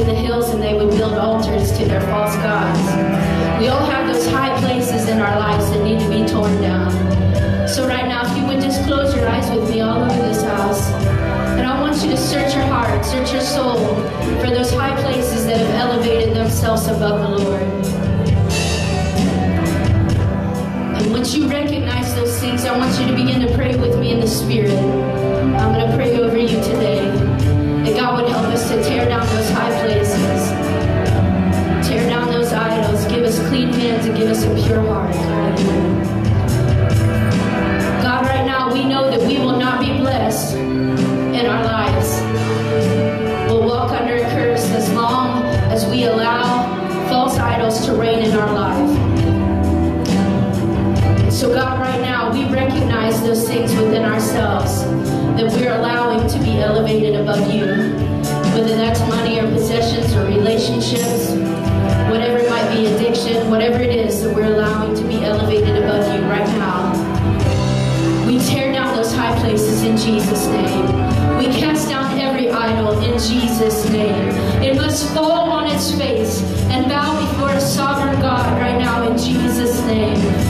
to the hills and they would build altars to their false gods. We all have those high places in our lives that need to be torn down. So right now, if you would just close your eyes with me all over this house. And I want you to search your heart, search your soul for those high places that have elevated themselves above the Lord. And once you recognize those things, I want you to begin to pray with me in the Spirit. I'm going to pray over you today, that God would help us to tear down those high places, tear down those idols, give us clean hands and give us a pure heart. God, right now we know that we will not be blessed in our lives. We'll walk under a curse as long as we allow false idols to reign in our life. So God, right now we recognize those things within ourselves that we're allowing to be elevated above you, whether that's money or possessions or relationships, whatever it might be, addiction, whatever it is that we're allowing to be elevated above you right now. We tear down those high places in Jesus' name. We cast down every idol in Jesus' name. It must fall on its face and bow before a sovereign God right now in Jesus' name.